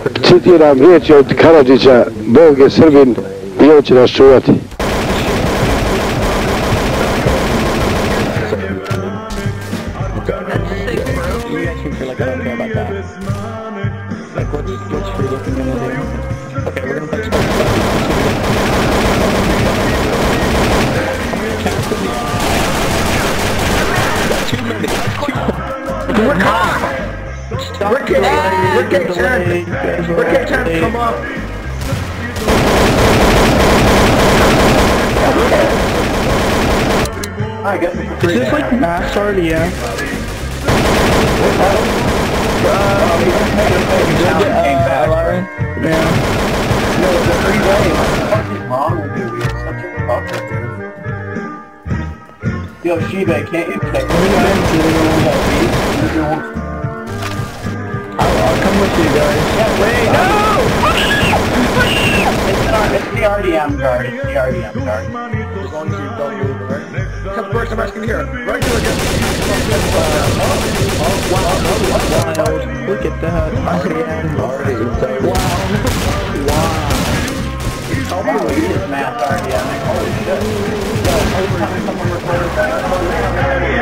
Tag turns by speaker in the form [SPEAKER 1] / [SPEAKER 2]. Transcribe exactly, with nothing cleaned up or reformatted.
[SPEAKER 1] Citiram riječi od Karadžića, Bog je Srbin i on će nas čuvati.
[SPEAKER 2] Rick K ten! Rick K ten, come up! I guess is this like mass R D M? Yeah. No, the three days. What is wrong with you? You're such a fucker, dude. Yo, Shiba, can't you check me? I'll come with you guys. Yeah, wait, no! It's, not, it's the R D M guard, it's the R D M guard. As long as you don't move, right? Come first, I'm asking here. Right to again. Oh, wow, wow. Look at that. R D M. Wow. Wow. Oh, wow, he is mass R D M. Holy shit. Yo, every time someone records that,